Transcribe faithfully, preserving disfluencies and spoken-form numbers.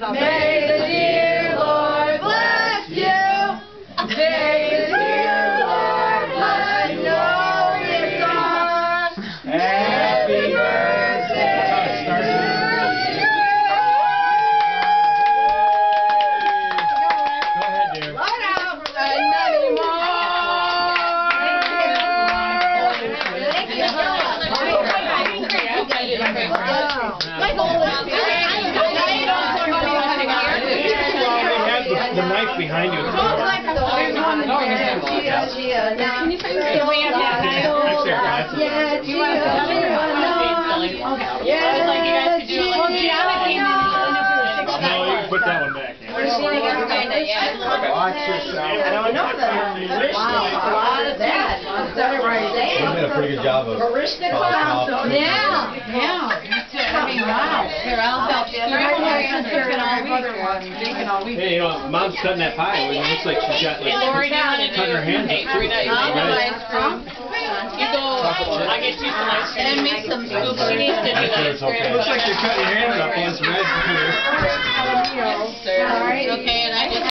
May the dear Lord bless you. May the dear Lord bless you. Happy birthday to you. Go ahead, dear. Light out. Not anymore. The knife behind you. Can you find the way up that knife? Yeah, do you want to tell me? Yeah, like you guys could do it. Well, Gianna came in and No, you can put that one back. Watch yourself. I don't know that. Wow, a lot of that. You did a pretty good job of Yeah, yeah. I mean, wow. Here, I'll help you. Hey, you know, Mom's cutting that pie. It looks like she's got like cutting her hands up. Three days. You go, I get you some ice cream and make some soup. She needs to do that. It looks like you're cutting your hands up. It's red here. Okay, and I just